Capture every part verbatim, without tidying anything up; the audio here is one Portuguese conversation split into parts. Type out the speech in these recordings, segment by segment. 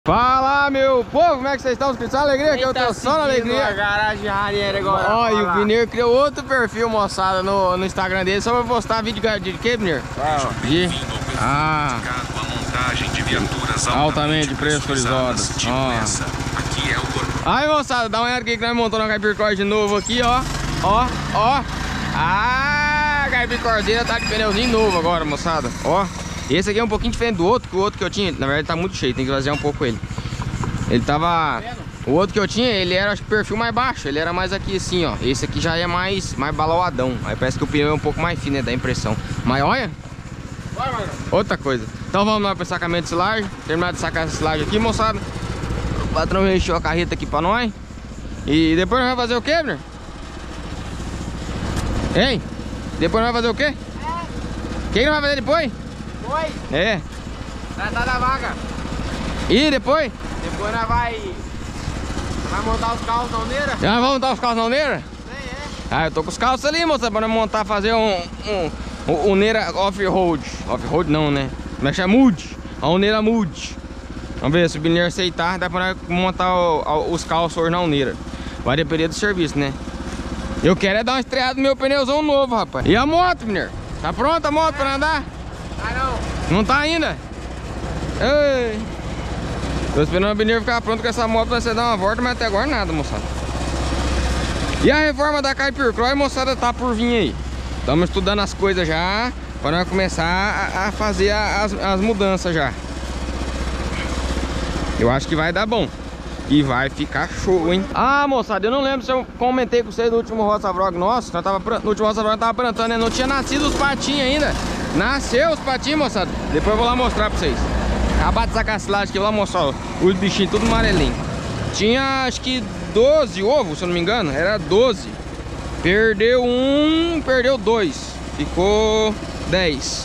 Fala, meu povo, como é que vocês estão? Vocês estão alegria? Que eu tô só na alegria. A garagem Ranieri agora. Ó, e o Pneu criou outro perfil, moçada, no, no Instagram dele, só pra postar vídeo de, de quê, Pneu? De... Ah, altamente pressurizadas. Ó. Aí, moçada, dá uma olhada aqui que nós montamos uma Caipircor de novo aqui, ó. Ó, ó. Ah, a Caipircorzeira tá de pneuzinho novo agora, moçada. Ó. Esse aqui é um pouquinho diferente do outro, que o outro que eu tinha, na verdade tá muito cheio, tem que esvaziar um pouco ele. Ele tava... O outro que eu tinha, ele era, acho que, perfil mais baixo, ele era mais aqui assim, ó. Esse aqui já é mais, mais balauadão. Aí parece que o pneu é um pouco mais fino, né, dá impressão. Mas olha, outra coisa. Então vamos lá pro sacamento de silagem. Terminar de sacar essa silagem aqui, moçada. O patrão encheu a carreta aqui pra nós. E depois nós vamos fazer o quê, Bruno? Hein? Depois nós vamos fazer o quê? O que que nós vamos fazer depois? Depois? É. Tratar da vaga. E depois? Depois nós vai... Vai montar os carros na oneira. Já vamos montar os carros na oneira? Sim, é. Ah, eu tô com os carros ali, moça, pra montar, fazer um... um, um oneira off-road. Off-road não, né? Como é que chama? Mood. A oneira mood. Vamos ver, se o Bineiro aceitar, dá pra montar o, o, os carros na oneira. Vai depender do serviço, né? Eu quero é dar uma estreada no meu pneuzão novo, rapaz. E a moto, Bineiro? Tá pronta a moto pra andar? Ah, não. Não tá ainda? Ei. Tô esperando o Bineiro ficar pronto com essa moto pra você dar uma volta, mas até agora nada, moçada. E a reforma da Caipircor, moçada, tá por vir aí. Estamos estudando as coisas já, para nós começar a, a fazer as, as mudanças já. Eu acho que vai dar bom. E vai ficar show, hein? Ah, moçada, eu não lembro se eu comentei com vocês no último Roça Vlog nosso. Nós tava, no último Roça Vlog nós tava plantando, né? Não tinha nascido os patinhos ainda. Nasceu os patinhos, moçada. Depois eu vou lá mostrar pra vocês. Acabar de sacar a silagem aqui, eu vou lá mostrar, ó. Os bichinhos tudo amarelinho. Tinha, acho que doze ovos, se eu não me engano. Era doze. Perdeu um, perdeu dois. Ficou dez.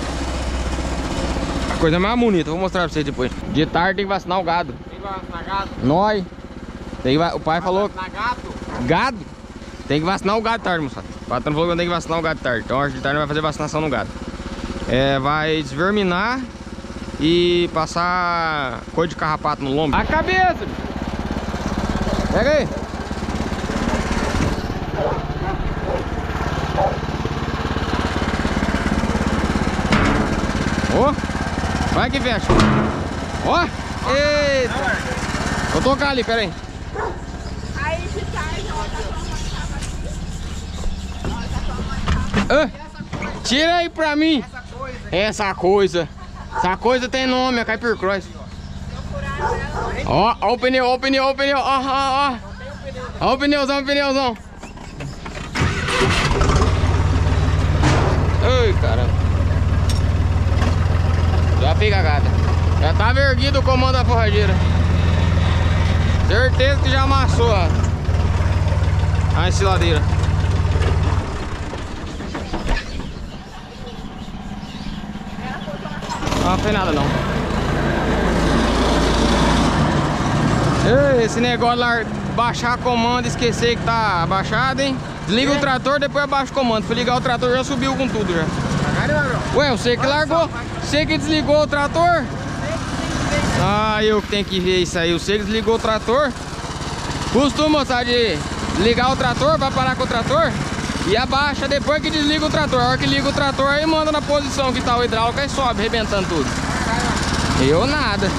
A coisa mais bonita, vou mostrar pra vocês depois. De tarde tem que vacinar o gado. Tem que vacinar gado? Nós. Tem que, o pai Vai falou... vacinar gado? Gado? Tem que vacinar o gado tarde, moçada. O patrão falou que tem que vacinar o gado tarde. Então hoje de tarde vai fazer vacinação no gado. É, vai desverminar e passar coisa de carrapato no lombo. A cabeça! Pega aí! Ó! Oh, vai que fecha! Ó! Oh, eita! Vou tocar ali, pera aí. Ah, tira aí pra mim essa coisa. Essa coisa tem nome, é Caipircor. Ó, ó o pneu, ó o pneu, ó o pneu, ó, ó, ó. Ó o pneuzão, o pneuzão. Ai, caramba. Já fica gata. Já tava erguido o comando da forrageira. Certeza que já amassou a, a ensiladeira. Não fez nada não. Ei, esse negócio lá, baixar comando e esquecer que tá abaixado, hein? Desliga o trator, depois abaixa o comando. Fui ligar o trator, já subiu com tudo já. Ué, você que largou, você que desligou o trator? Ah, eu que tenho que ver isso aí. Você que desligou o trator. Costuma, moçada, de ligar o trator, vai parar com o trator e abaixa depois que desliga o trator. A hora que liga o trator, aí manda na posição que tá o hidráulico e sobe, arrebentando tudo. Eu nada.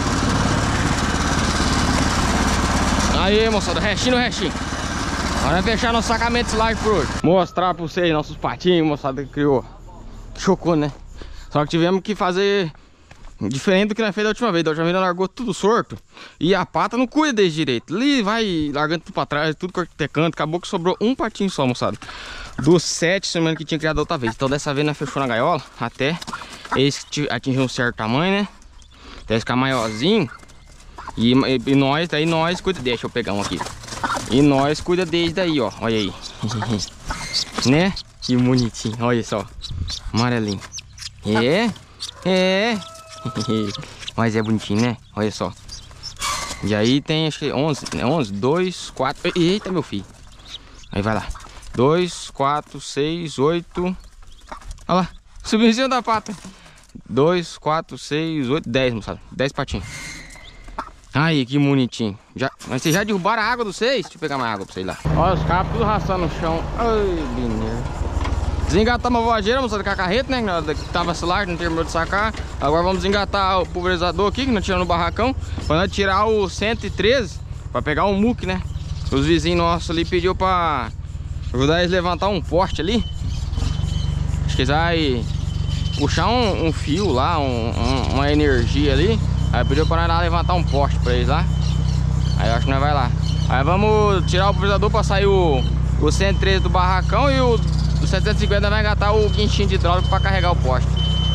Aí, moçada, restinho no restinho. Agora vai fechar nosso sacamento de silagem por hoje. Mostrar pra vocês nossos patinhos, moçada, que criou. Chocou, né? Só que tivemos que fazer diferente do que nós fez da última vez. Da última vez nós largou tudo sorto e a pata não cuida desde direito. Ali vai largando tudo pra trás, tudo cortecando. Acabou que sobrou um patinho só, moçada. Dos sete semanas que tinha criado da outra vez. Então dessa vez nós fechou na gaiola até eles atingir um certo tamanho, né? Até ficar maiorzinho. E, e, e nós, daí nós cuida. Deixa eu pegar um aqui. E nós cuida desde aí, ó. Olha aí. Né? Que bonitinho. Olha só. Amarelinho. É. É. Mas é bonitinho, né? Olha só. E aí tem acho que onze, onze, dois, quatro. Eita, meu filho. Aí vai lá. dois, quatro, seis, oito. Olha lá. Subiu em cima da pata. dois, quatro, seis, oito, dez, moçada. dez patinhos. Aí, que bonitinho. Já, mas vocês já derrubaram a água dos seis? Deixa eu pegar mais água pra vocês lá. Olha os cabos tudo raçando no chão. Ai, mineiro. Desengatamos a voadeira, moçada, com a carreta, né? Que tava silagem, não terminou de sacar. Agora vamos desengatar o pulverizador aqui, que nós tiramos no barracão. Pra nós tirar o cento e treze, pra pegar o muque, né? Os vizinhos nossos ali pediu pra ajudar eles a levantar um poste ali. Acho que eles vão puxar um, um fio lá, um, um, uma energia ali. Aí pediu pra nós lá levantar um poste pra eles lá. Aí eu acho que nós vai lá. Aí vamos tirar o pulverizador pra sair o, o cento e treze do barracão e o, o setecentos e cinquenta vai engatar o guinchinho de hidráulico pra carregar o poste.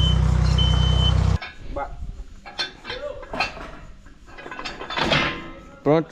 Pronto.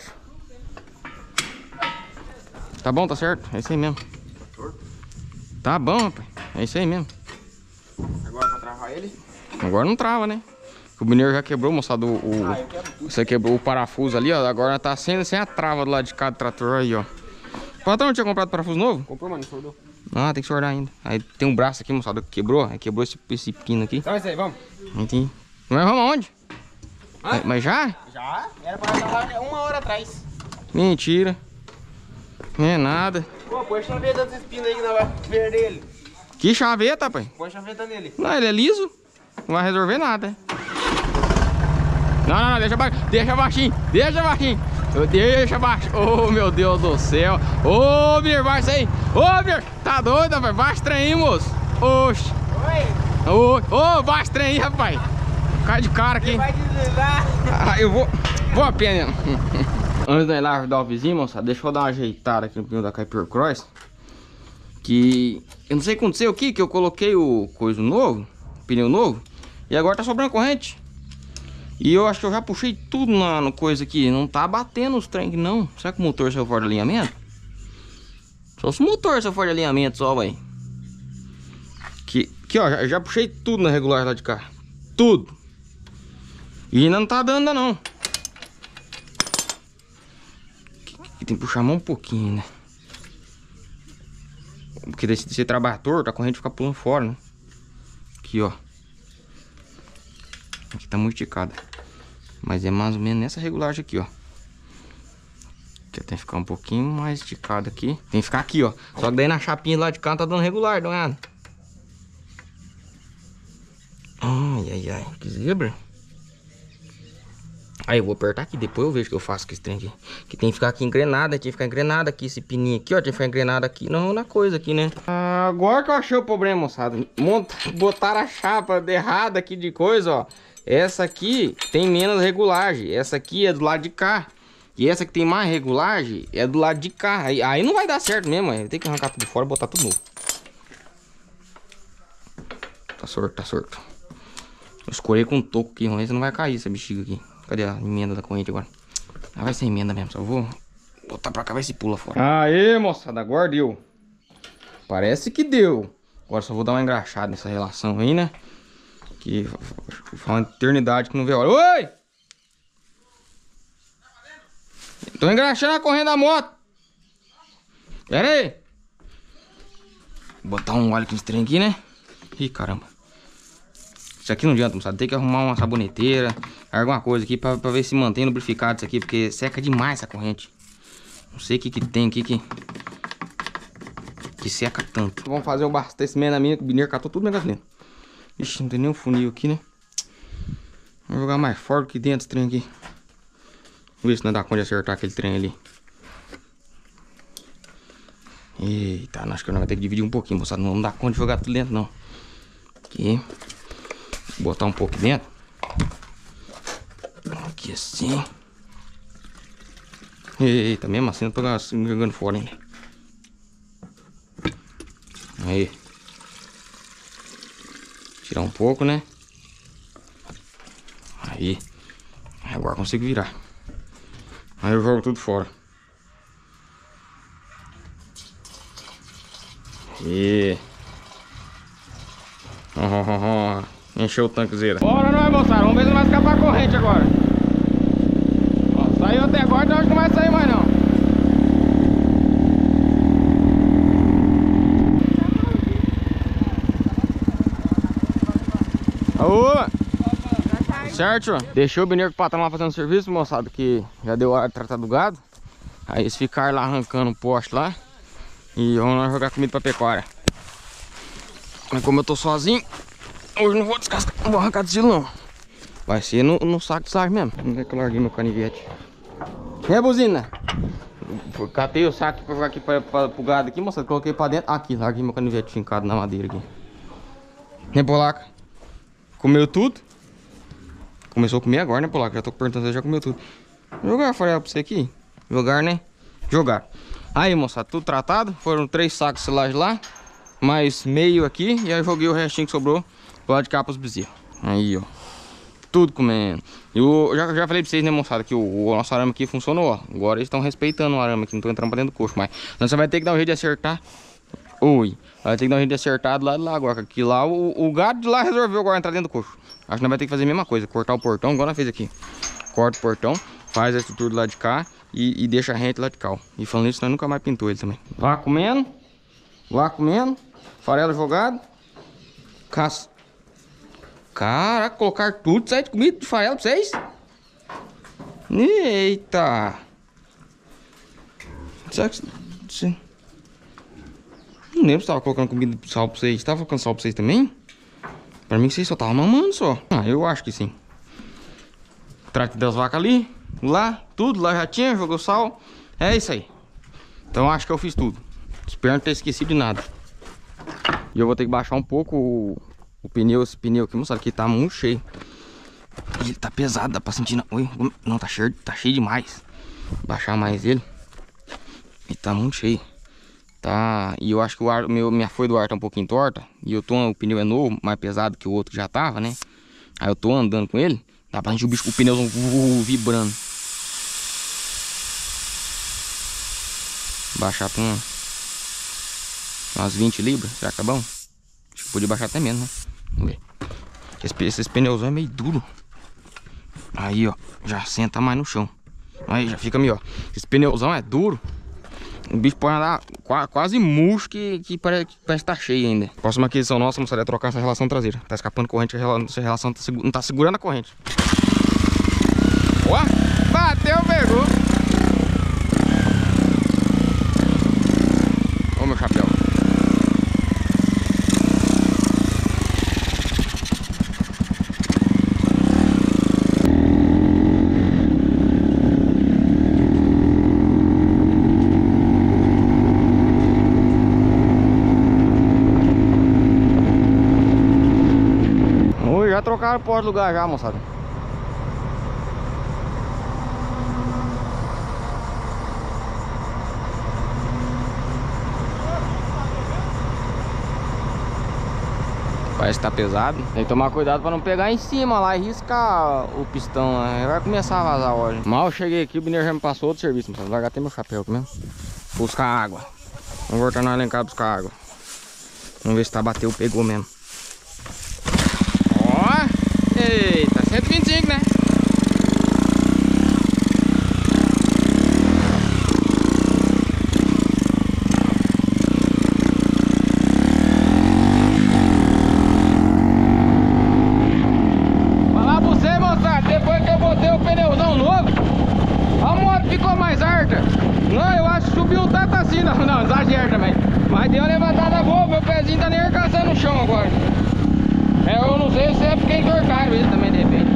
Tá bom, tá certo? É isso aí mesmo. Tá bom, rapaz. É isso aí mesmo. Agora pra travar ele? Agora não trava, né? O mineiro já quebrou, moçada, o, o, ah, você quebrou o parafuso ali, ó. Agora tá sem, sem a trava do lado de cada trator aí, ó. O patrão não tinha comprado parafuso novo? Comprou, mano, soldou. Ah, tem que soldar ainda. Aí tem um braço aqui, moçada, que quebrou. Aí quebrou esse, esse pino aqui. Então é isso aí, vamos. Entendi. Mas vamos aonde? Mas, mas já? Já? Era pra estar lá uma hora atrás. Mentira. Não é nada. Pô, põe a chaveta desse pino aí que nós vamos perder ele. Que chaveta, rapaz? Põe a chaveta nele. Não, ele é liso. Não vai resolver nada. Não, não, não, deixa baixinho, deixa baixinho, deixa baixinho. Deixa baixo. Oh, meu Deus do céu. Ô, oh, Mir, vai isso aí. Ô, oh, Mir, tá doido, rapaz? Baixa o trem aí, moço. Oxe. Oi. Ô, oh, baixa o trem aí, rapaz. Cai de cara aqui. Você vai deslizar. Ah, eu vou. Vou a pé mesmo. Antes de ir lá ajudar o vizinho, moça, deixa eu dar uma ajeitada aqui no pneu da Caipira Cross. Que eu não sei o que aconteceu aqui, que eu coloquei o coisa novo, pneu novo, e agora tá sobrando corrente. E eu acho que eu já puxei tudo na no coisa aqui. Não tá batendo os trem aqui, não. Será que o motor saiu fora de alinhamento? Só se o motor saiu fora de alinhamento só, velho. Que, que ó, já, já puxei tudo na regular lá de cá. Tudo. E ainda não tá dando ainda não. Aqui tem que puxar a mão um pouquinho, né? Porque se você trabalhar torto, a corrente fica pulando fora, né? Aqui, ó. Aqui tá muito esticada. Mas é mais ou menos nessa regulagem aqui, ó. Aqui tem que ficar um pouquinho mais esticado aqui. Tem que ficar aqui, ó. Só que daí na chapinha lá de cá tá dando regular, dá uma olhada. Ai, ai, ai. Que zebra. Aí eu vou apertar aqui, depois eu vejo o que eu faço com esse trem aqui. Que tem que ficar aqui engrenado, tem que ficar engrenado aqui, esse pininho aqui, ó. Tem que ficar engrenado aqui, não na coisa aqui, né? Ah, agora que eu achei o problema, moçada. Monta, botaram a chapa errada aqui de coisa, ó. Essa aqui tem menos regulagem. Essa aqui é do lado de cá. E essa que tem mais regulagem é do lado de cá. Aí, aí não vai dar certo mesmo, aí. Tem que arrancar tudo fora e botar tudo novo. Tá sorto, tá sorto. Eu escorei com um toco aqui, vamos ver se não vai cair essa bexiga aqui. Cadê a emenda da corrente agora? Ah, vai ser emenda mesmo, só vou botar pra cá, vai se pula fora. Aê, moçada, agora deu. Parece que deu. Agora só vou dar uma engraxada nessa relação aí, né? Que foi uma eternidade que não vê a hora. Oi! Tô engraxando a corrente da moto. Pera aí. Vou botar um óleo aqui nesse trem aqui, né? Ih, caramba. Isso aqui não adianta, moçada. Tem que arrumar uma saboneteira, alguma coisa aqui pra, pra ver se mantém lubrificado isso aqui, porque seca demais essa corrente. Não sei o que que tem aqui que... que seca tanto. Vamos fazer o abastecimento da minha, que o bineiro catou tudo na gasolina. Ixi, não tem nenhum funil aqui, né? Vamos jogar mais forte que dentro desse trem aqui. Vamos ver se não dá conta de acertar aquele trem ali. Eita, acho que nós vamos ter que dividir um pouquinho, moçada. Não vamos dar conta de jogar tudo dentro, não. Aqui. Botar um pouco dentro. Aqui assim. Eita, mesmo assim eu tô jogando fora ainda. Aí. Tirar um pouco, né? Aí. Agora eu consigo virar. Aí eu jogo tudo fora. E oh, oh, oh. Encheu o tanquezeira. Bora nós, moçada. Vamos ver se não vai escapar a corrente agora. Ó, saiu até agora, então acho que não vai sair mais não. Aô! certo? Deixei o Bineiro com o patrão lá fazendo serviço, moçada, que já deu hora de tratar do gado. Aí eles ficaram lá arrancando o poste lá. E vamos lá jogar comida pra pecuária. Mas como eu tô sozinho, hoje não vou descascar, não vou arrancar destilo não. Vai ser no, no saco de sarro mesmo. Onde é que eu larguei meu canivete? É, buzina? Catei o saco pra jogar aqui pra, pra, pro gado aqui, moçada. Coloquei pra dentro. Aqui, larguei meu canivete fincado na madeira aqui. Né, Polaca? Comeu tudo? Começou a comer agora, né, Polaca? Já tô perguntando se já comeu tudo. Jogar farelo pra você aqui? Jogar, né? Jogar. Aí, moçada, tudo tratado. Foram três sacos de silagem lá. Mais meio aqui. E aí joguei o restinho que sobrou pro lado de cá pros bezerros. Aí, ó. Tudo comendo. Eu já, já falei pra vocês, né, moçada, que o, o nosso arame aqui funcionou, ó. Agora eles estão respeitando o arame aqui, não tô entrando pra dentro do coxo, mas nós vai ter que dar um jeito de acertar. Oi. Vai ter que dar um jeito de acertar do lado de lá agora. Que lá o, o gado de lá resolveu agora entrar dentro do coxo. Acho que nós vai ter que fazer a mesma coisa. Cortar o portão, igual nós fez aqui. Corta o portão, faz a estrutura do lado de cá e, e deixa a rente lá de cá. E falando isso, nós nunca mais pintou ele também. Vá comendo. Vá comendo. Farelo jogado. Caça. Caraca, colocar tudo, sai de comida de farelo pra vocês? Eita! Será que você... Não lembro se tava colocando comida de sal pra vocês. Tava colocando sal pra vocês também? Pra mim vocês só estavam mamando só. Ah, eu acho que sim. Trate das vacas ali, lá, tudo, lá já tinha, jogou sal. É isso aí. Então acho que eu fiz tudo. Espero não ter esquecido de nada. E eu vou ter que baixar um pouco o... O pneu, esse pneu aqui, moçada, que tá muito cheio. Ele tá pesado, dá pra sentir. Na... Oi, não, tá cheio, tá cheio demais. Baixar mais ele. Ele tá muito cheio. Tá. E eu acho que o ar, meu, minha folha do ar tá um pouquinho torta. E eu tô, o pneu é novo, mais pesado que o outro que já tava, né? Aí eu tô andando com ele. Dá pra sentir o bicho, o pneu uh, vibrando. Baixar pra um, umas vinte libras, será que tá bom? Acho que podia baixar até menos, né? Vamos ver. Esse, esses pneus é meio duro. Aí, ó. Já senta mais no chão. Aí, já fica meio, ó. Esse pneuzão é duro. O bicho pode andar quase, quase murcho que, que parece que parece que tá cheio ainda. Próxima aquisição nossa, moçada, é trocar essa relação traseira. Tá escapando corrente, essa relação tá, não tá segurando a corrente. Ó, bateu, pegou. Ó meu chapéu. Já trocaram por lugar já, moçada. Parece que tá pesado. Tem que tomar cuidado pra não pegar em cima lá e riscar o pistão, né? Vai começar a vazar óleo. Mal eu cheguei aqui, o Bineiro já me passou outro serviço, moçada. Vai até meu chapéu aqui mesmo. Buscar água. Vamos voltar na lá buscar água. Vamos ver se tá bateu, pegou mesmo. Eita, cento e vinte e cinco, né? Falar pra você, moçada, depois que eu botei o pneuzão novo, a moto ficou mais harta. Não, eu acho que subiu tanto assim, não, não, exagero também. Mas deu uma levantada boa, meu pezinho tá nem arcaçando no chão agora. É, eu não sei se é porque entortaram ele também, de repente.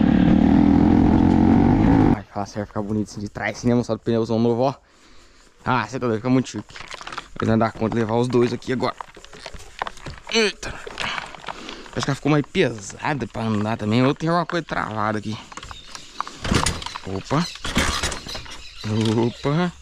Ai, fala sério, ficar bonito assim de trás, né, moçada, do pneuzão novo, ó. Ah, você tá doido, fica muito chique. Vou não dar conta de levar os dois aqui agora. Eita. Acho que ela ficou mais pesada pra andar também. Eu tenho uma coisa travada aqui. Opa. Opa.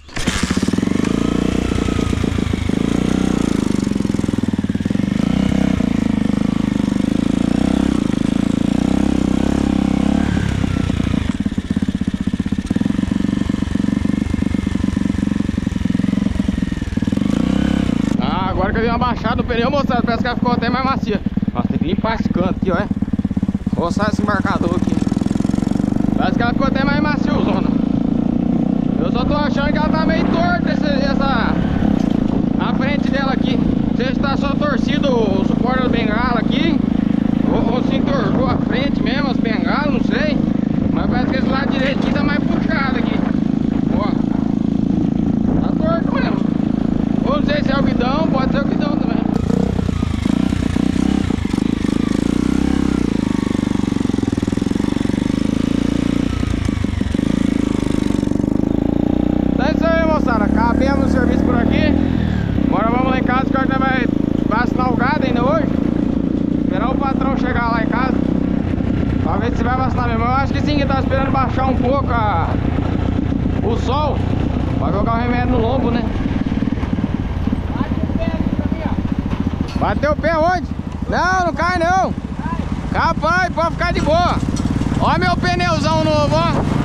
Agora que eu dei uma baixada no pneu, moçada, parece que ela ficou até mais macia. Nossa, tem que limpar esse canto aqui, ó. É. Roçar esse embarcador aqui. Parece que ela ficou até mais maciozona. Eu só tô achando que ela tá meio torta, essa, essa... a frente dela aqui. Não sei se tá só torcido o suporte da bengala aqui, ou, ou se entortou a frente mesmo, as bengalas, não sei. sol. Vai jogar o remédio no lombo, né? Bateu o pé onde? Não, não cai não. Capaz, pode ficar de boa. Ó meu pneuzão novo, ó.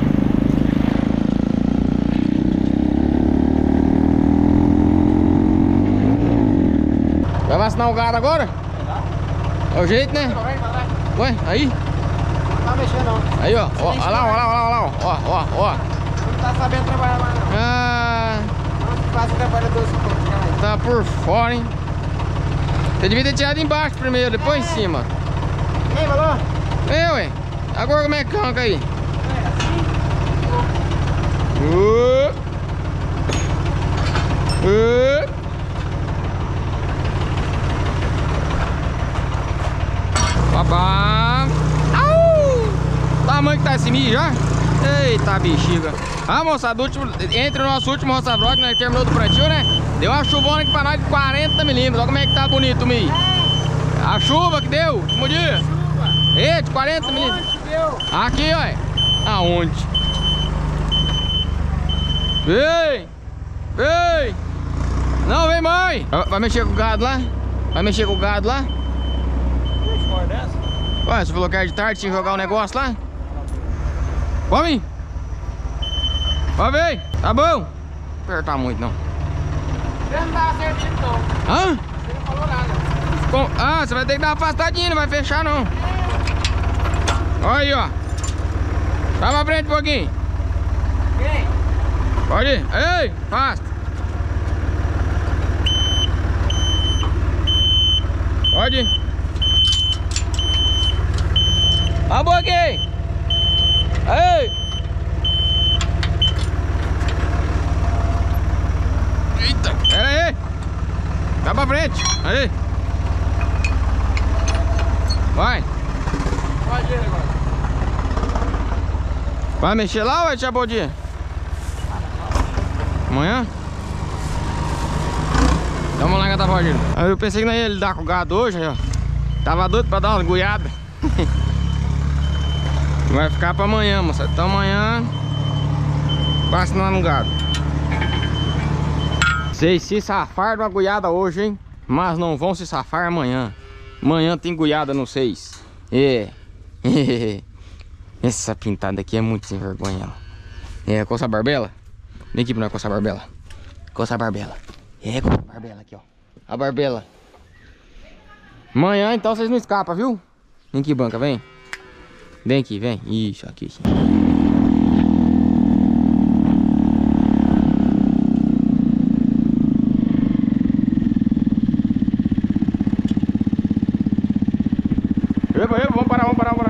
Vai vacinar o gado agora? É o jeito, né? Ué, aí? Não tá mexendo não. Aí, ó. Ó, olha lá, olha lá, olha lá, ó, ó, ó. Não tá sabendo trabalhar mais não. Ah, Não faz trabalhador assim. tá por fora, hein? Você devia ter tirado embaixo primeiro, depois em cima. Ei, valor? Ei, ué. Agora como é que canca aí? É assim. Uh. Uh. Babá. Au! Tamanho que tá esse milho já? Eita bexiga. Ah, moçada, último, entre o nosso último roça vlog, nós terminou do plantio, né? Deu uma chuvona aqui pra nós de quarenta milímetros. Olha como é que tá bonito o milho. A chuva que deu, último dia. Chuva. Ei, de quarenta milímetros. Aonde deu? Aqui, ó. Aonde? Vem! Vem! Não, vem, mãe! Vai mexer com o gado lá? Vai mexer com o gado lá? Ué, você falou que era de tarde, tinha que jogar um negócio lá? Vamos vir! Vamos ver! Tá bom! Não apertar muito, não. Você não tá servindo não. Hã? Você não falou nada. Com... Ah, você vai ter que dar uma afastadinha, não vai fechar, não. Olha aí, ó. Vai pra frente um pouquinho. Quem? Pode ir. Ei, afasta. Pode ir. Vai um pouquinho. Ei. Eita, pera aí. Vai pra frente. Aí. Vai. Pode ir agora. Vai mexer lá ou vai tirar bom dia? Amanhã? Então vamos lá que tá podindo. Aí eu pensei que não ia lidar com o gado hoje, aí, ó. Tava doido pra dar uma goiada. Vai ficar pra amanhã, moça. Então amanhã passa lá no gado. Vocês se safaram de uma goiada hoje, hein? Mas não vão se safar amanhã. Amanhã tem goiada no seis. É. Essa pintada aqui é muito sem vergonha. É, coça a barbela. Vem aqui pra nós coçar a barbela. Coça a barbela. É, coça a barbela aqui, ó. A barbela. Amanhã então vocês não escapam, viu? Vem aqui, banca, vem. Vem aqui, vem. Isso, aqui sim. Epa, epa, vamos parar, vamos parar, vamos parar.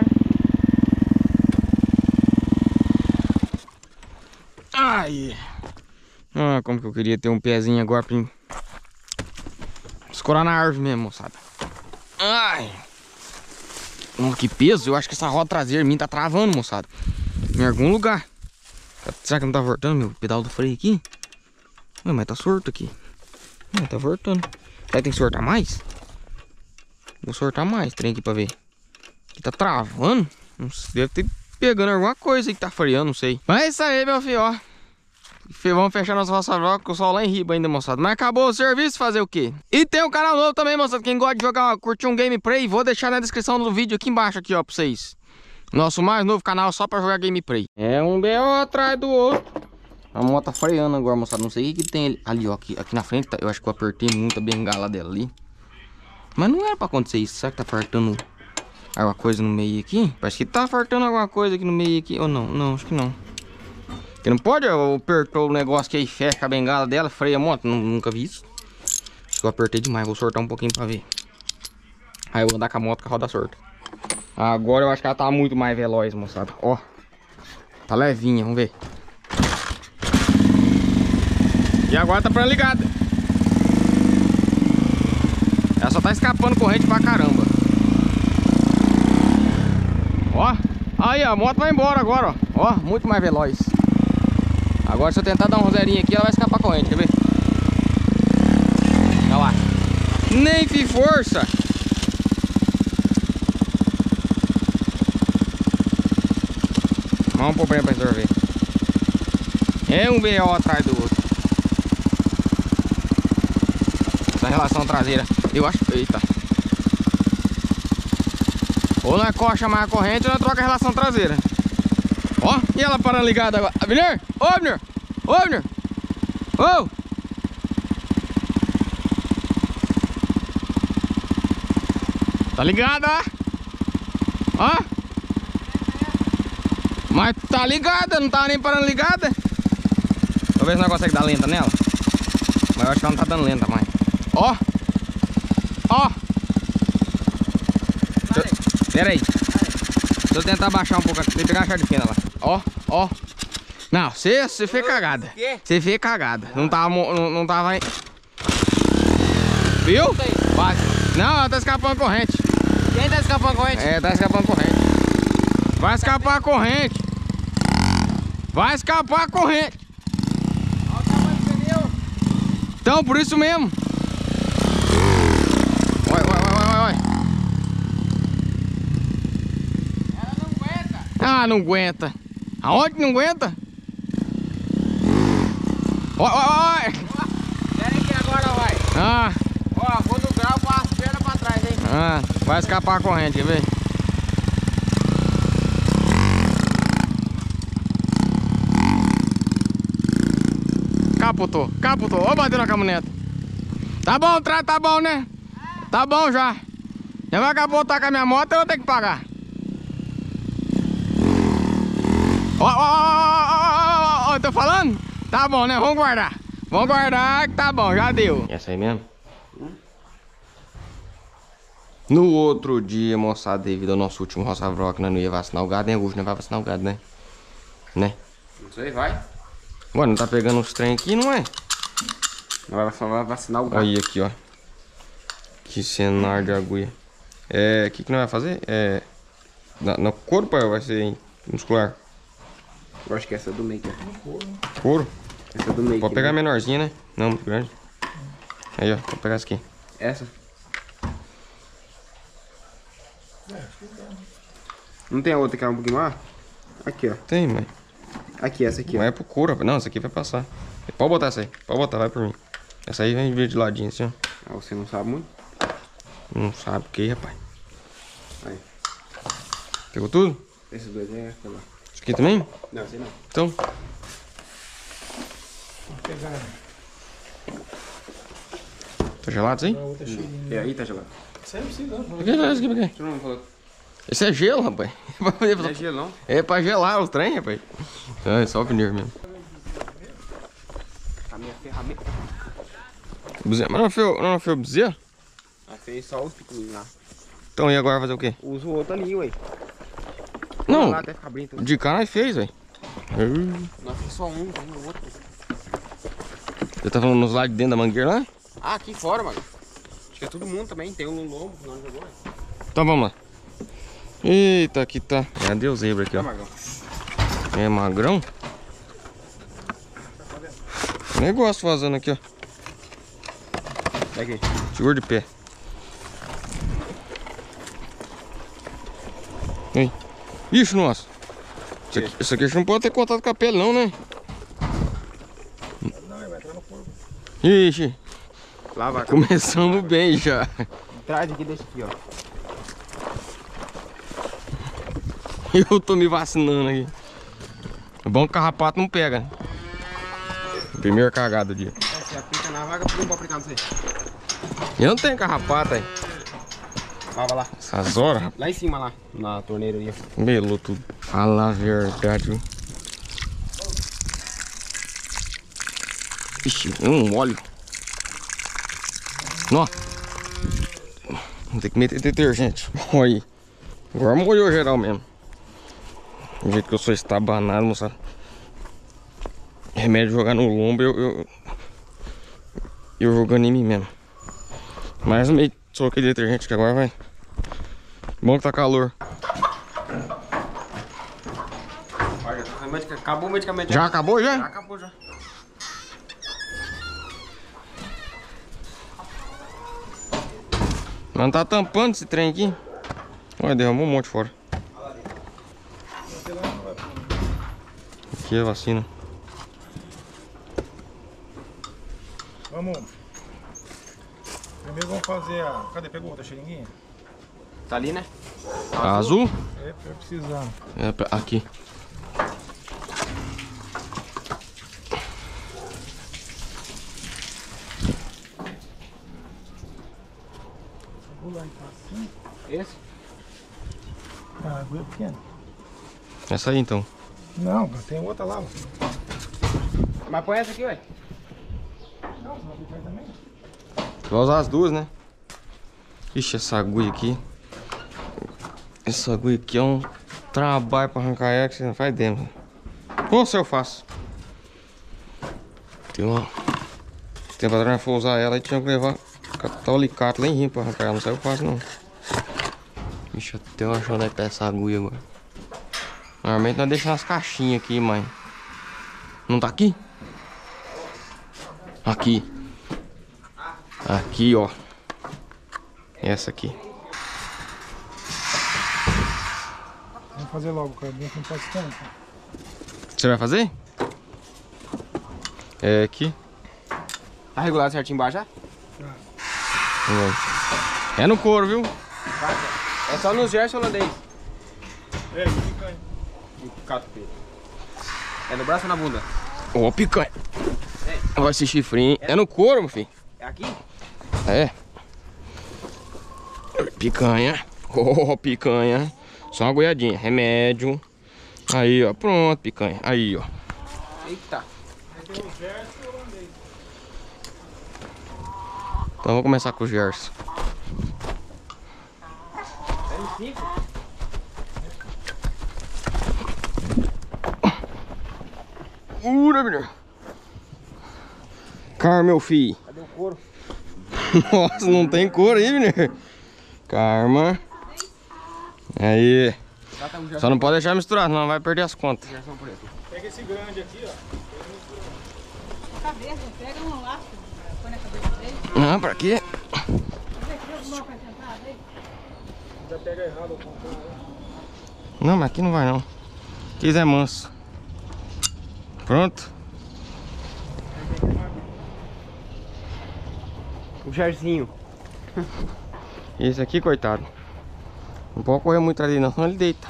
Ai. Ah, como que eu queria ter um pezinho agora pra escorar na árvore mesmo, moçada. Ai. Oh, que peso. Eu acho que essa roda traseira minha tá travando, moçada. Em algum lugar. Será que não tá voltando meu pedal do freio aqui? Ué, mas tá sorto aqui. Não, tá voltando. Será que tem que sortar mais? Vou sortar mais, trem aqui pra ver. Aqui tá travando. Não sei, deve ter pegando alguma coisa aí que tá freando, não sei. Mas é isso aí, meu filho, ó. Vamos fechar nossa roça vlog com o sol lá em riba ainda, moçada. Mas acabou o serviço, fazer o quê? E tem um canal novo também, moçada. Quem gosta de jogar, curtir um gameplay, vou deixar na descrição do vídeo aqui embaixo, aqui, ó, pra vocês. Nosso mais novo canal só pra jogar gameplay. É um B O atrás do outro. A moto tá freando agora, moçada. Não sei o que, que tem ali, ó. Aqui, aqui na frente, tá, eu acho que eu apertei muito a bengala dela ali. Mas não era pra acontecer isso. Será que tá fartando alguma coisa no meio aqui? Parece que tá fartando alguma coisa aqui no meio aqui. Ou não? Não, acho que não. Porque não pode, eu apertou o negócio que aí fecha a bengala dela, freia a moto. Nunca vi isso. Acho que eu apertei demais. Vou sortar um pouquinho pra ver. Aí eu vou andar com a moto com a roda sorta. Agora eu acho que ela tá muito mais veloz, moçada. Ó. Tá levinha, vamos ver. E agora tá pra ligada. Ela só tá escapando corrente pra caramba. Ó. Aí a moto vai embora agora, ó. Ó, muito mais veloz. Agora se eu tentar dar um zerinho aqui, ela vai escapar corrente, quer ver? Olha lá. Nem fiz força. Vamos pôr pra resolver. É um B O atrás do outro. Essa relação traseira. Eu acho... Eita. Ou não é coxa mais a corrente ou não troca a relação traseira. Ó, e ela parando ligada agora. Abner! Ô, Abner! Ô, Abner! Ô! Tá ligada, ó? Ó! Mas tá ligada, não tava nem parando ligada. Vou ver se nós conseguimos dar lenta nela. Mas eu acho que ela não tá dando lenta mais. Ó! Ó! Pera aí. Deixa eu tentar baixar um pouco aqui. Tem que pegar a chave de fenda lá. Ó, ó. Não, você, você fez cagada. Você fez cagada. Não tava. Não, não tava aí. Viu? Vai. Não, ela tá escapando a corrente. Quem tá escapando a corrente? É, tá escapando a corrente. Vai escapar a corrente. Vai escapar a corrente. Olha o tamanho do pneu. Então, por isso mesmo. Olha, olha, olha, olha. Ela não aguenta. Ah, não aguenta. Aonde que não aguenta? Olha, olha, olha. Pera aí que agora vai. Ah, Ó, vou no grau com as pernas pra trás, hein? ah, vai escapar a corrente, quer ver? Capotou, capotou. Ó, bateu na caminhonete. Tá bom, tá, tá bom, né? Tá bom já. Já vai capotar com a minha moto, eu vou ter que pagar. Ó, ó, ó, ó, ó, tô falando? Tá bom, né? Vamos guardar. Vamos guardar que tá bom, já deu. Essa aí mesmo? No outro dia, moçada, devido ao nosso último roça vlog, que nós não ia vacinar o gado, né, Augusto? Não vai vacinar o gado, né? Né? Não sei, vai. Ué, não tá pegando os trem aqui, não é? Vai só vacinar o gado. Olha aqui, ó. Que cenário de agulha. É, o que que nós vamos fazer? É... Na, no couro, pai, vai ser muscular? Eu acho que essa é do meio. Couro? Essa é do meio. Pode pegar a menorzinha, né? Não, muito grande. Aí, ó, vou pegar essa aqui. Essa? Não tem a outra que é um pouquinho maior? Aqui, ó. Tem, mãe. Aqui, essa aqui, ó. Não é pro couro, rapaz. Não, essa aqui vai passar. Pode botar essa aí. Pode botar, vai por mim. Essa aí vem vir de ladinho assim, ó. Ah, você não sabe muito? Não sabe o que, rapaz. Aí. Pegou tudo? Esses dois é aquela. Isso aqui também? Não, sei não. Então. Tá gelado isso aí? É aí, tá gelado. Por que não? Isso aqui, por quê? Você não falou? Esse é gelo, rapaz. Não é gelo, não? É pra gelar os trem, rapaz. É só o pneu mesmo. A minha ferramenta. Bezerra. Mas não foi, não foi o bezerro? Ah, fez só os picuinhos lá. Então, e agora fazer o quê? Usa o outro ali, ué. Não, Lá até ficar bem, então. de cá nós fez, velho. Nós fez só um, tem o outro. Você tá falando nos lados de dentro da mangueira lá? Ah, aqui fora, mano. Acho que é todo mundo também. Tem um no lombo, que nós jogou, ué. Então vamos lá. Eita, aqui tá. Cadê o zebra aqui, ó? É, Magrão. É magrão? Negócio vazando aqui, ó. Daqui. Segura de pé. Ei. Ixi, nossa. Isso aqui, isso aqui a gente não pode ter contato com a pele, não, né? Não, vai entrar no corpo. Ixi. Lá vai. Começamos bem já. Traz aqui, deixa aqui, ó. Eu tô me vacinando aqui. É bom que o carrapato não pega, né? Primeira cagada do dia. Você aplica na vaga, por que não pode aplicar no você? Eu não tenho carrapato aí. Vai, vai lá. Essas horas, rapaz. Lá em cima, lá. Na torneira ali, ó. Melou tudo. Fala a verdade, viu? Ixi, um óleo. Nó. Vou ter que meter detergente. Olha aí. Agora molhou geral mesmo. Do jeito que eu sou estabanado, moçada. Remédio jogar no lombo, eu, eu, eu jogando em mim mesmo. Mais um meio soquei de detergente que agora vai. Bom que tá calor. Acabou o medicamento. Já acabou já? Já acabou já. Mas não tá tampando esse trem aqui. Olha, derramou um monte fora. Aqui é a vacina. Vamos. Primeiro vamos fazer a... Cadê? Pegou outra xeringuinha? Tá ali, né? A azul? É, pra precisar. É, pra- aqui. Vou lá então assim. Esse? Ah, a agulha é pequena. Essa aí então. Não, tem outra lá. Mas põe essa aqui, ué. Não, você vai aplicar também? Vai usar as duas, né? Ixi, essa agulha aqui. Essa agulha aqui é um trabalho pra arrancar ela que você não faz dentro. Ou se eu faço. Tem uma... Tempo atrás eu for usar ela e tinha que levar catar o alicate lá em Rio pra arrancar ela. Não saiu fácil não. Ixi, eu tenho uma chance de pegar essa agulha agora. Normalmente nós deixamos as caixinhas aqui, mas... Não tá aqui? Aqui. Aqui, ó. Essa aqui. Vamos fazer logo, cara. Não pode tanto. Você vai fazer? É aqui. Tá regulado certinho embaixo já? É no couro, viu? É só nos gerson holandês. É, picanha. E cato peito. É no braço ou na bunda? Ó, picanha. Olha esse chifrinho. É no couro, meu filho. É aqui? É. Picanha. Ó, picanha. Só uma goiadinha. Remédio. Aí, ó. Pronto, picanha. Aí, ó. Eita. Então vamos começar com o Gerson. É no cinco? Ura, menino. Carma, meu filho. Cadê o couro? Nossa, não tem couro aí, menino. Carma. Aí. Já tá um gerson. Só não pode deixar misturar, senão vai perder as contas. Gerson preto. Pega esse grande aqui, ó. Cabeça, pega um laço, põe na cabeça dele. Não, pra quê? Alguma coisa sentada aí? Já pega errado ao contrário. Não, mas aqui não vai não. Quis é manso. Pronto. O gersinho. Esse aqui, coitado. Não pode correr muito ali não, senão ele deita.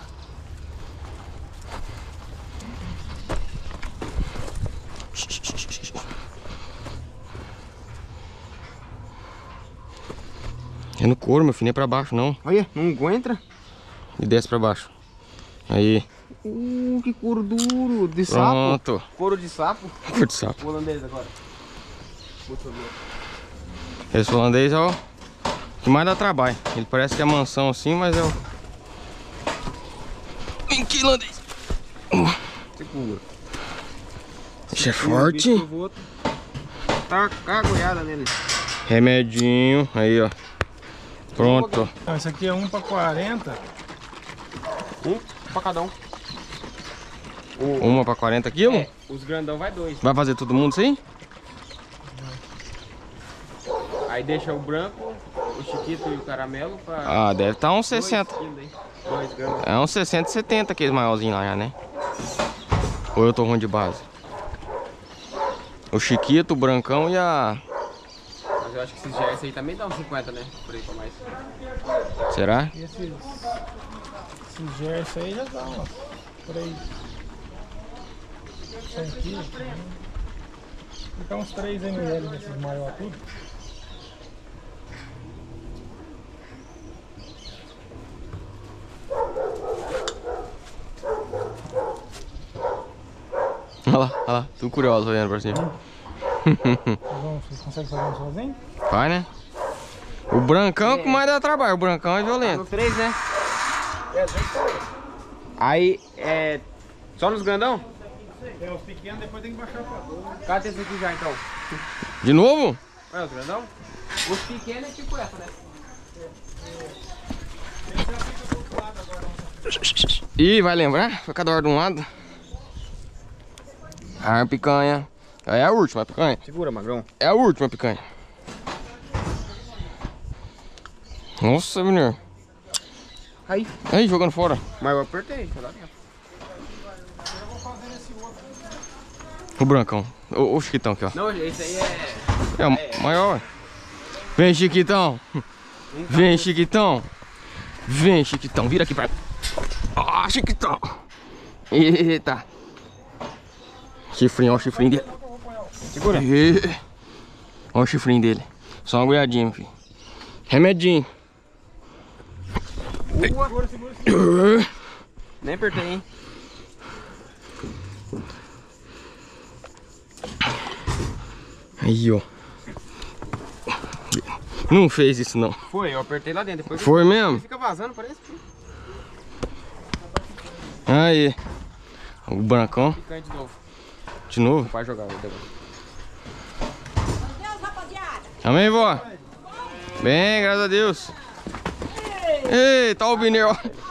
É no couro, meu filho, nem é pra baixo não. Olha, não aguenta. E desce pra baixo. Aí. Uh, que couro duro. De sapo. Pronto. Couro de sapo. Couro de sapo. O holandês agora. Muito bom. Esse holandês é o que mais dá trabalho. Ele parece que é mansão assim, mas é o... Vem aqui, holandês. Segura. Esse é forte. Tá com a goiada nele. Remedinho. Aí, ó. Pronto. Não, esse aqui é um para quarenta. Um pra cada um. Uma pra quarenta quilos? É, os grandão vai dois. Vai fazer todo mundo isso aí? Aí deixa o branco, o chiquito e o caramelo pra... Ah, deve estar uns dois sessenta. quilos aí. Dois gramas. É uns sessenta, setenta aqueles maiorzinhos lá já, né? Ou eu tô ruim de base? O chiquito, o brancão e a... Mas eu acho que esses gerson aí também dá uns cinquenta, né? Por aí pra mais. Será? E esses... Esses gerson aí já dá umas... Por aí... cem quilos. Fica uns três mililitros desses maiores tudo. Olha lá, olha lá. Tudo curioso olhando pra cima. Vocês conseguem fazer um sozinho? Vai, né? O brancão que mais dá trabalho. O brancão é No violento. três, né? É, a gente pode. Aí, é... Só nos grandão? Tem os pequenos, depois tem que baixar pra dois. Cadê esse aqui já, então? De novo? Olha os grandão? Os pequenos é tipo essa, né? Ih, vai lembrar? Foi cada hora de um lado. Ah, picanha. É a última picanha. Segura, magrão. É a última picanha. Nossa, menino. Aí. Aí, jogando fora. Mas eu apertei, tá lá dentro. O brancão. O, o chiquitão aqui, ó. Não, esse aí é... É o maior. Vem, Chiquitão. Vem, Chiquitão. Vem, Chiquitão. Vira aqui pra... Ah, Chiquitão. Eita. Chifrinho, ó o chifrinho dele. Segura. Olha o chifrinho dele. Só uma agulhadinha, meu filho. Remedinho. Segura, segura, segura. Nem apertei, hein? Aí, ó. Não fez isso, não. Foi, eu apertei lá dentro. Depois Foi mesmo? fica vazando, parece. Aí. O brancão. Fica de novo. De novo? Vai jogar. Depois. Amém, vó? Bem, graças a Deus. Ei, tá o pneu.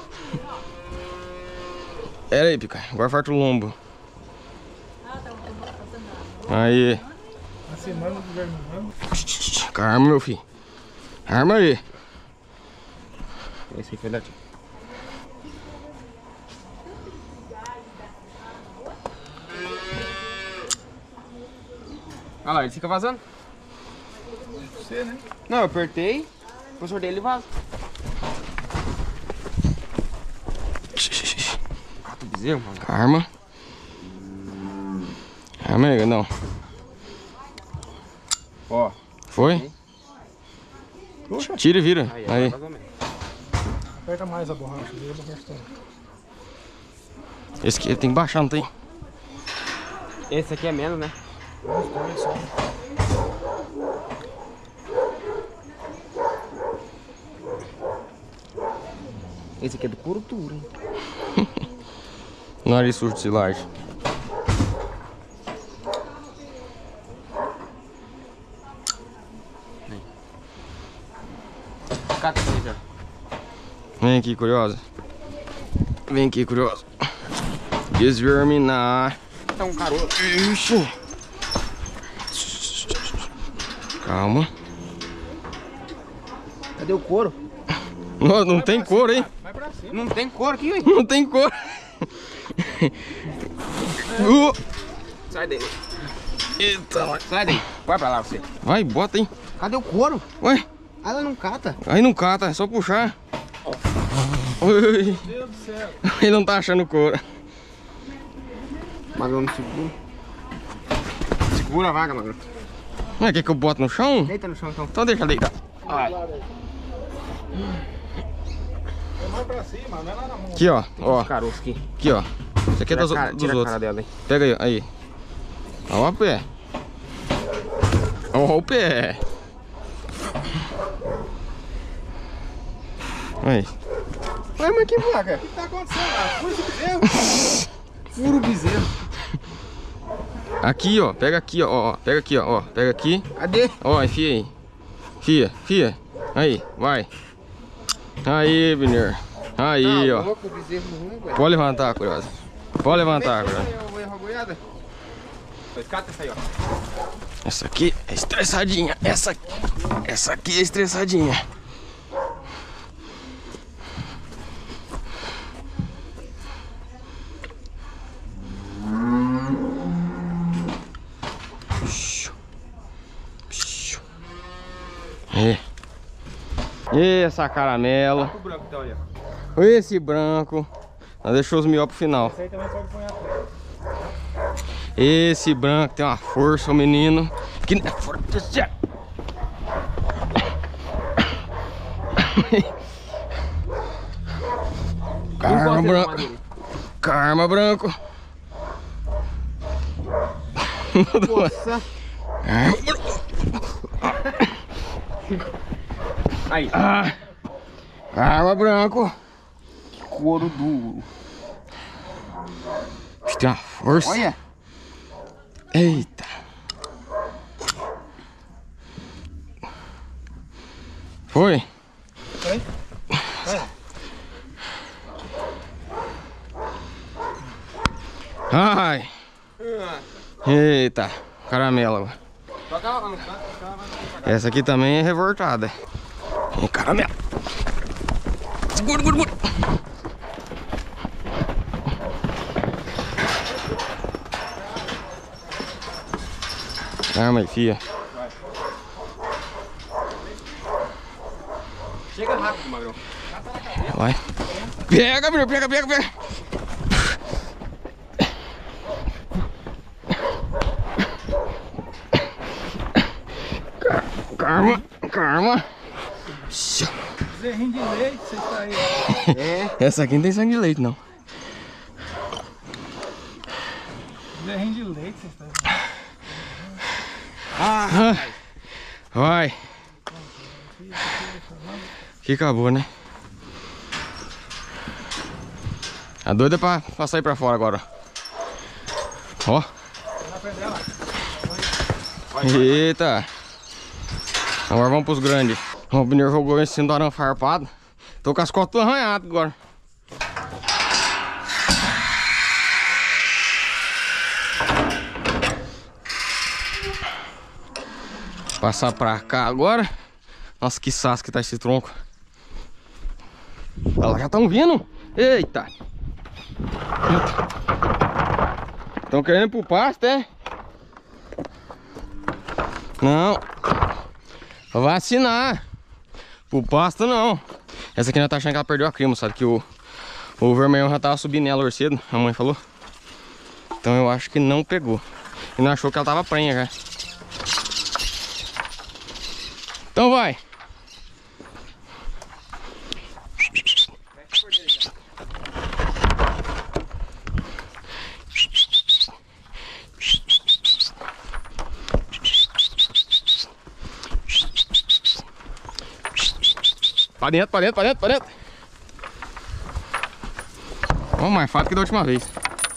Pera aí, pica. Agora farta o lombo. Aí. Na semana do vermelho. Calma, meu filho. Arma aí. Esse aí foi daqui. Olha lá, ele fica vazando. Você, né? Não, eu apertei. O professor dele vaza. Ah, tu bezerro, mano. Arma. Arma aí, não. Ó. Foi? Tira e vira. Aí, Aí. mais ou menos. Aperta mais a borracha dele, a borracha tá. Esse aqui tem que baixar, não tem? Esse aqui é menos, né? Os dois só. Esse aqui é do puro duro, hein? Nariz sujo de silagem. Cata aqui já. Vem aqui, curiosa. Vem aqui, curiosa. Desverminar. Tá um caroço. Ixi. Calma. Cadê o couro? Não, não tem cor, hein? Vai pra cima. Não tem couro aqui, hein? Não tem cor. Uh. Sai daí. Eita. Sai daí. Vai pra lá você. Vai, bota, hein? Cadê o couro? Ué, Ah, ela não cata. aí não cata, é só puxar. Ui. Meu Deus do céu. Ele não tá achando couro. Magrão não segura. Segura a vaga, Magrão. Não é que que eu boto no chão? Deita no chão então. Então deixa deitar. Ai. É mais pra cima, não é lá na mão. Aqui, ó. Ó. Caroço aqui. Aqui, ó. Isso aqui é Tira, dos, a cara, dos tira a outros. cara dela aí. Pega aí, aí. Ó o pé. Ó o pé. Aí. Ué, mas que vaca? O que tá acontecendo lá? Fura esse bezerro. Furo o bezerro. Aqui, ó. Pega aqui, ó. ó. Pega aqui, ó. ó. Pega aqui. Cadê? Ó, enfia aí. Fia, fia. Aí, vai. Aí, Binir. Aí, Tá ó. louco, o bezerro no rumo, velho. Pode levantar, curiosa. Pode levantar, curiosa. Eu vou errar a goiada. Cata essa aí, ó. Essa aqui é estressadinha. Essa, essa aqui é estressadinha. É. E essa caramelo. O branco tá olhando. Esse branco. Nós deixou os mió pro final. Esse aí também pode pôr atrás. Esse branco tem uma força, o menino. Que não é força. Karma branco. Karma branco. Nossa. Karma branco. Aí. Ah. Karma branco. Couro duro. Tem uma força. Olha. Eita. Foi? Foi? Vai. Ai. Eita. Caramelo. Toca lá no canto, ela vai pra cá. Essa aqui também é revoltada. É caramelo. Segura, segura, segura. Arma aí, fia. aqui, Magrão. Vai. Pega, Bruno, pega, pega, pega. Calma, calma. Zerrinho de leite, você tá aí. É. Essa aqui não tem sangue de leite, não. Zerrinho de leite, você tá aí. Ah, vai. Aqui acabou, né? A doida é pra, pra sair pra fora agora. Ó. Eita. Agora vamos pros grandes. O pneu jogou em cima do arame farpado. Tô com as costas arranhadas agora. Passar pra cá agora. Nossa, que saço que tá esse tronco. Olha lá, já estão vindo. Eita. Estão querendo ir pro pasto, é? Não. Vou vacinar. Pro pasto não. Essa aqui não tá achando que ela perdeu a cria, sabe? Que o, o vermelhão já tava subindo nela hoje cedo, a mãe falou. Então eu acho que não pegou. E não achou que ela tava prenha já. Então vai. Pra dentro, pra dentro, pra dentro, pra dentro. Ó, mais fácil que da última vez.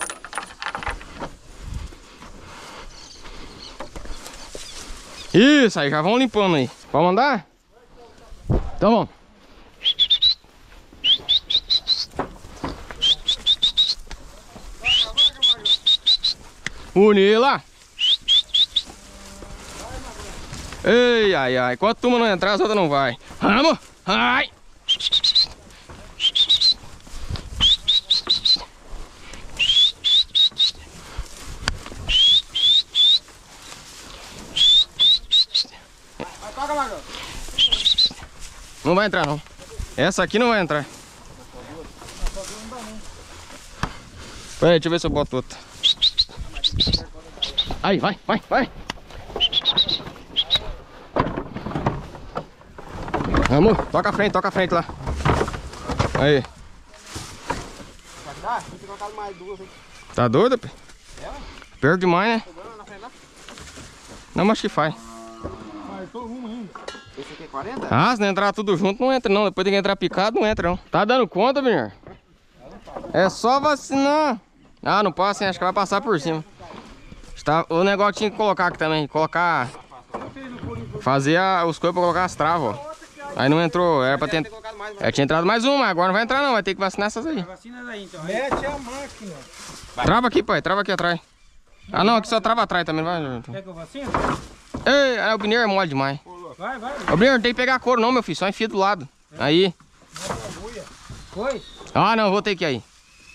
Isso aí, já vão limpando aí. Pode mandar? Então vamos. Unila. Ei, ai, ai. Enquanto a turma não entrar, as outras não vai. Vamos. Ai. Não vai entrar não. Essa aqui não vai entrar. Pera aí, deixa eu ver se eu boto outra. Aí, vai, vai, vai. Vamos, toca a frente, toca a frente lá. Aí. Tá doido, pê? Perto demais, né? Não, mas que faz. Esse aqui é quarenta? Ah, se não entrar tudo junto, não entra não. Depois tem que entrar picado, não entra não. Tá dando conta, menino? É só vacinar. Ah, não passa, hein? Acho que vai passar por cima. Tá, o negócio tinha que colocar aqui também. Colocar... Fazer a, os coisas pra colocar as travas, ó. Aí não entrou, era pra ter... É, tinha entrado mais uma, agora não vai entrar não. Vai ter que vacinar essas aí. Vacina daí, então. Mete a máquina. Trava aqui, pai. Trava aqui atrás. Ah, não. Aqui só trava atrás também, vai. Quer que eu vacino? Ei, o pneu é mole demais. Vai, vai. O pneu não tem que pegar couro não, meu filho. Só enfia do lado. Aí. Foi? Ah, não. Vou ter que ir aí.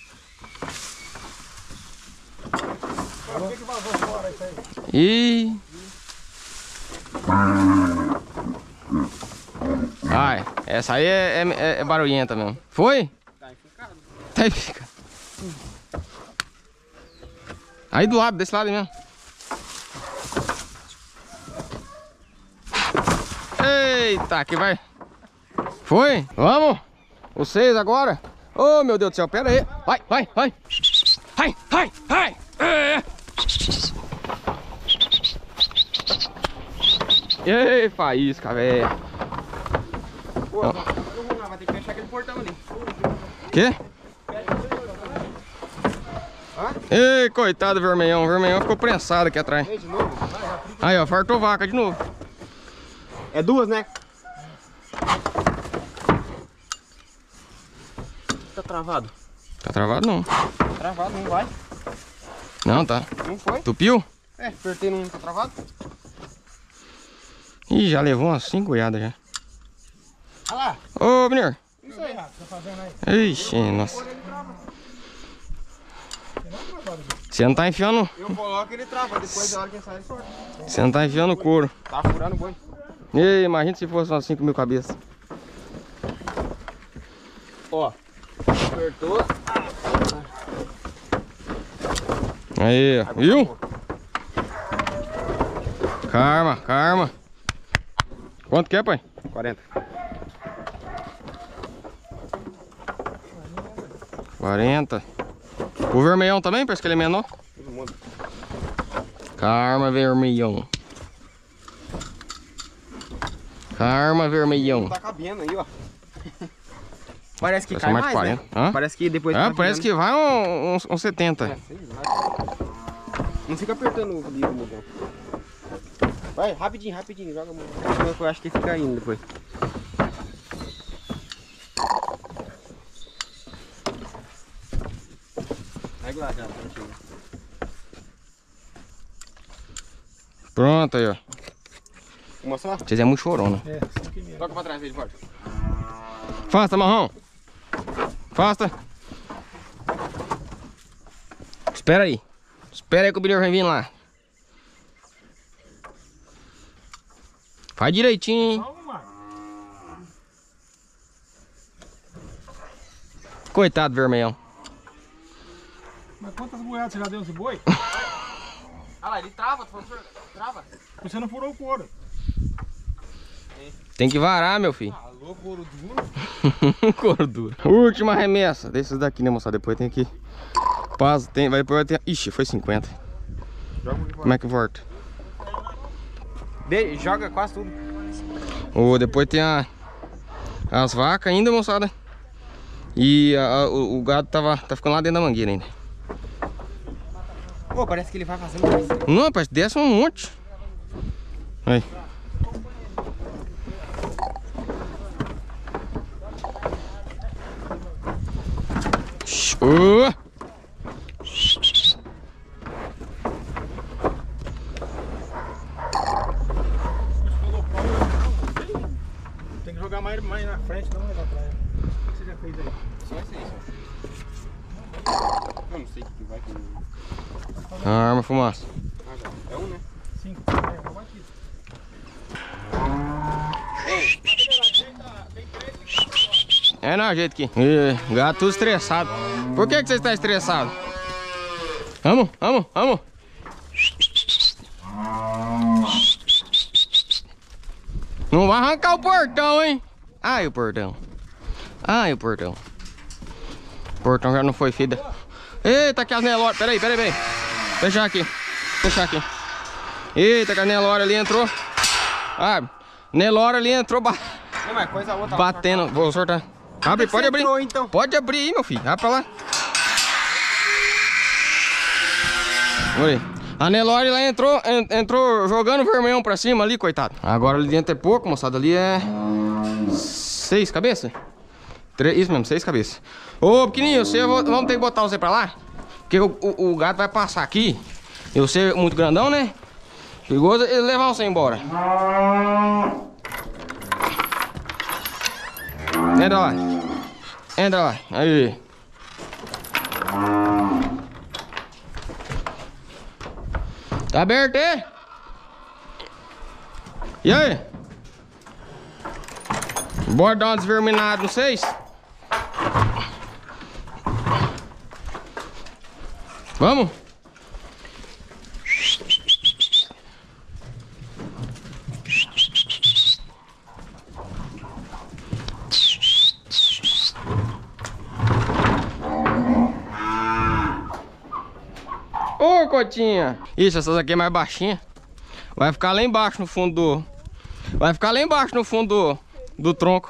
Por que que vazou fora isso aí? Ih. Ai, essa aí é, é, é barulhenta mesmo. Foi? Tá enficado. Tá enficado. Aí do lado, desse lado mesmo. Eita, aqui vai. Foi? Vamos? Vocês agora? Oh, meu Deus do céu, pera aí. Vai, vai, vai. Vai, vai, vai. É. Ei, faísca, velho. Pô, não vou não, vai ter que fechar aquele portão ali. Quê? Ei, coitado do vermelhão. O vermelhão ficou prensado aqui atrás. Vem de novo. Aí, ó, fartou vaca de novo. É duas, né? Tá travado? Tá travado não. Travado, não vai. Não, tá. Não foi? Tupiu? É, apertei não tá travado. Ih, já levou umas cinco goiadas já. Olha lá. Ô, Benir. Isso aí, tá fazendo aí. Ixi, nossa. Você não tá enfiando. Eu coloco ele trava, depois da hora que ele sai ele solta. Você não tá enfiando couro. Tá furando o boi. Ei, imagina se fosse umas cinco mil cabeças. Ó. Apertou. Aí, ó. Viu? Calma, calma. Quanto que é, pai? quarenta. quarenta. O vermelhão também, parece que ele é menor. Todo mundo. Calma, vermelhão. Calma, vermelhão. Tá cabendo aí, ó. Parece que Parece cai mais mais, quarenta. né? Hã? Parece que depois... Ah, parece que vai uns um, um setenta. É, sei lá. Não fica apertando o bico, mudão. Vai, rapidinho, rapidinho, joga muito. Eu acho que fica indo depois. Vai lá, já, prontinho. Pronto aí, ó. Vou mostrar? Vocês é muito chorona. É, cinco e meio. Toca pra trás dele, pode. Afasta, marrão. Afasta. Espera aí. Espera aí que o bilhão vai vir lá. Faz direitinho, hein? Calma, mano. Coitado do vermelhão. Mas quantas boiadas você já deu esse boi? Ah lá, ele trava, tu falou, trava. Você não furou o couro. Tem que varar, meu filho. Alô, couro duro. Couro duro. Última remessa. Desses daqui, né, moçada? Depois tem que... Passa, tem... Vai depois vai ter... Ixi, foi cinquenta. Como é que volta? De... Joga quase tudo. Oh, depois tem a... as vacas ainda, moçada. E a, a, o, o gado tava, tá ficando lá dentro da mangueira ainda. Pô, parece que ele vai fazendo mais. Não, rapaz, desce um monte. Aí. Oh. Tem que jogar mais, mais na frente, não levar pra ela. O que você já fez aí? Só esse aí, só. Eu não sei o que vai que... A arma fumaça. Ah, já. É um, né? Cinco. É, vou aqui. É não, jeito aqui. Ih, gato tudo estressado. Por que que você está estressado? Vamos, vamos, vamos. Não vai arrancar o portão, hein? Ai, o portão. Ai, o portão. O portão já não foi feito. Eita, aqui as Nelore. Peraí, peraí, peraí. Fechar aqui. Fechar aqui. Eita, que a Nelore ali entrou. Ah, Nelore ali entrou ba... Não, mas coisa outra. batendo. Vou soltar. Abre, pode abrir. Entrou, então. Pode abrir aí, meu filho. Vai pra lá. Olha aí. A Nelore lá entrou, en entrou jogando o vermelhão pra cima ali, coitado. Agora ali dentro é pouco, moçada. Ali é... seis cabeças? Três, isso mesmo, seis cabeças. Ô, pequenininho, você, vou, vamos ter que botar você pra lá? Porque o, o, o gato vai passar aqui. E você é muito grandão, né? Perigoso ele levar você embora. Entra lá. Entra lá. Aí. Tá aberto, é? E aí? Bora dar uma desverminada no seis? Vamos? Ô, cotinha! Isso, essas aqui é mais baixinha. Vai ficar lá embaixo no fundo do... Vai ficar lá embaixo no fundo do, do tronco.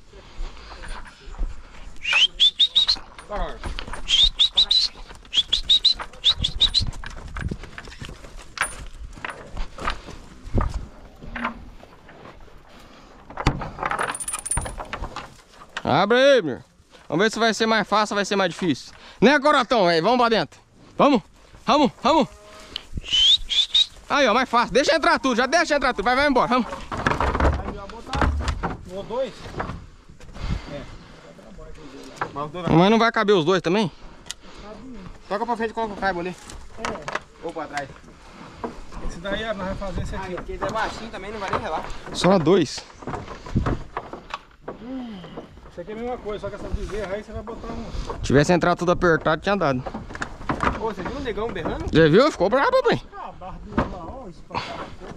Abre aí, meu. Vamos ver se vai ser mais fácil ou vai ser mais difícil. Né, Corotão, velho? Vamos pra dentro. Vamos, vamos, vamos. Aí, ó, mais fácil. Deixa entrar tudo, já deixa entrar tudo. Vai, vai embora, vamos. Aí já botar. Vou dois. É. Mas não vai caber os dois também? Toca pra frente e coloca o caibo ali. É. Ou pra trás. Esse daí nós vamos fazer esse Ah, aqui, ó. porque é baixinho também, não vai nem relar. Só dois. Isso aqui é a mesma coisa, só que essa bezerra aí você vai botar um... Se tivesse entrado tudo apertado, tinha dado. Ô, você viu o negão berrando? Você viu? Ficou brabo, bem. Ah, barra dele lá, ó, isso pra cá.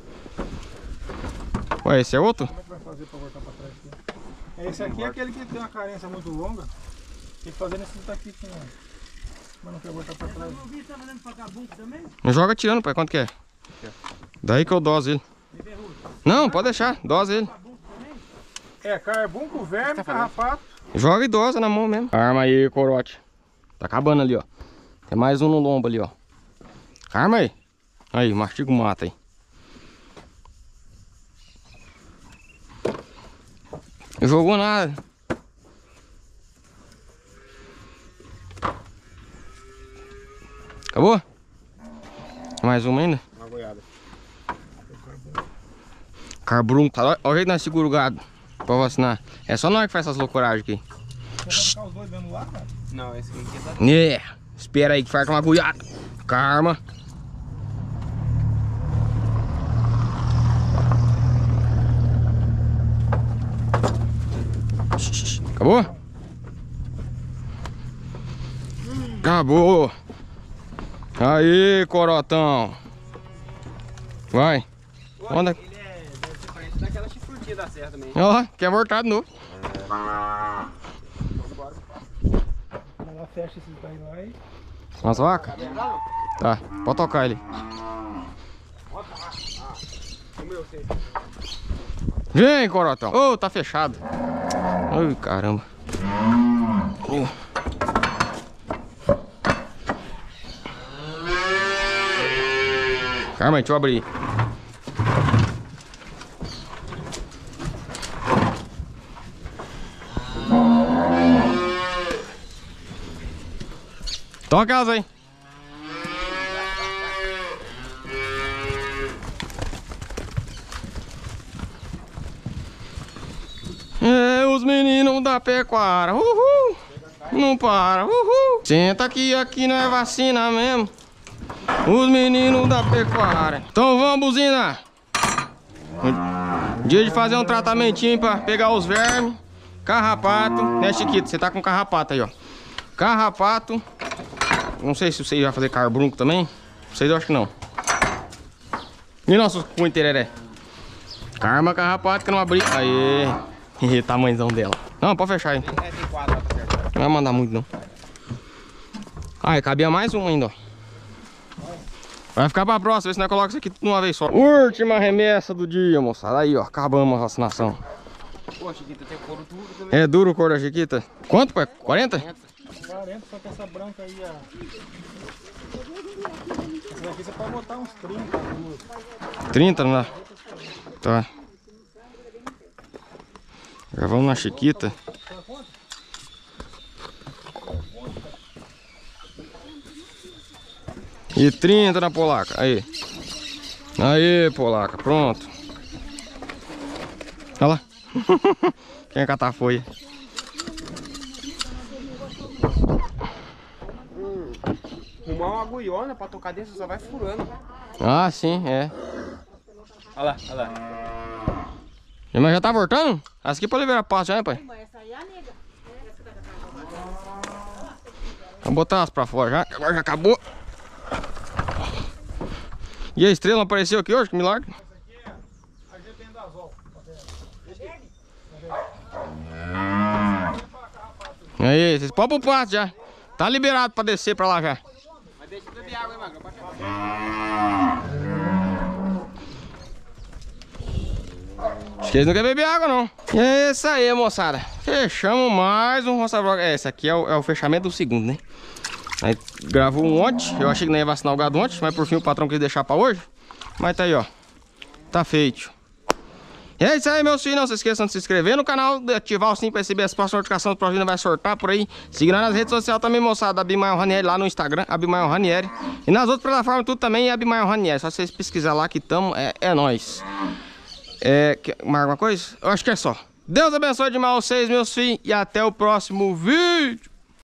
Ué, esse é outro? Como é que vai fazer pra voltar pra trás aqui? Esse aqui é aquele que tem uma carência muito longa. Tem que fazer nesse daqui com... Mas não quer voltar pra trás. Não joga tirando, pai. Quanto que é? Daí que eu dose ele. Não, pode deixar. Dose ele. É, carbunco, verme, carrapato. Joga e dosa na mão mesmo. Arma aí, corote. Tá acabando ali, ó. Tem mais um no lombo ali, ó. Arma aí. Aí, mastiga o mato aí. Não jogou nada. Acabou? Mais uma ainda? Uma goiada. Carbrum, tá? Olha o jeito que nós segura o gado pra vacinar. É só nós que faz essas loucuragens aqui. Você vai ficar os dois dando lá, cara? Não, esse aqui tá... É, espera aí que farta uma goiada. Karma. Acabou? Acabou. Aí, corotão. Vai. Onda. Ele é... Deve ser parente daquela chifrutinha da serra também. Ó, quer voltar de novo. Ela fecha esses daí lá e... Umas vacas? Tá, pode tocar ele. Como eu sei. Vem, corotão. Ô, oh, tá fechado. Ai, caramba. Uh. Calma aí, deixa eu abrir. Toca elas aí. É, os meninos da pecuária. Uhul. Não para. Uhul. Senta aqui, aqui não é vacina mesmo. Os meninos da pecuária. Então vamos, buzina. Dia de fazer um tratamentinho pra pegar os vermes. Carrapato. Né, Chiquito? Você tá com carrapato aí, ó. Carrapato. Não sei se você vai fazer carbunco também. Vocês eu acho que não. E nossos cunhos tereré? Karma, carrapato que não abri. Aê. Tamanhozão dela. Não, pode fechar aí. É, tem quatro lá, tá certo. Não vai mandar muito não. Ah, cabia mais um ainda, ó. Vai ficar pra próxima, ver se nós colocamos isso aqui tudo de uma vez só. Última remessa do dia, moçada. Aí, ó, acabamos a vacinação. Pô, Chiquita, tem couro duro também. É duro o couro da Chiquita? Quanto, pai? quarenta? quarenta, só que essa branca aí, ó. Essa daqui você pode botar uns trinta. trinta, não dá? Tá. Já vamos na Chiquita. E trinta na polaca. Aí. Aí, polaca. Pronto. Olha lá. Quem catar a folha? Hum. Arrumar uma agulhona pra tocar dentro, só vai furando. Ah, sim, é. Olha lá, olha lá. Mas já tá voltando? Essa aqui pode liberar passo já, hein, pai? Essa aí é a nega. Vamos botar elas pra fora já, que agora já acabou. E a estrela não apareceu aqui hoje? Que milagre. Aí, vocês podem pro passo já. Tá liberado pra descer pra lá já. Mas deixa eu beber água, hein, Magro? Acho que eles não querem beber água, não. E é isso aí, moçada. Fechamos mais um Roça Vlog. É, esse aqui é o, é o fechamento do segundo, né? Aí gravou um ontem. Eu achei que não ia vacinar o gado ontem, mas por fim o patrão quis deixar pra hoje. Mas tá aí, ó. Tá feito. E é isso aí, meus filhos. Não se esqueçam de se inscrever no canal, de ativar o sininho pra receber as próximas notificações. O próximo vai sortar por aí. Seguir nas redes sociais também, moçada. Abimael Ranieri lá no Instagram, Abimael Ranieri. E nas outras plataformas tudo também é Abimael Ranieri. Só vocês pesquisar lá que tamo, é, é nóis. É, mais alguma coisa? Eu acho que é só. Deus abençoe demais vocês, meus filhos. E até o próximo vídeo.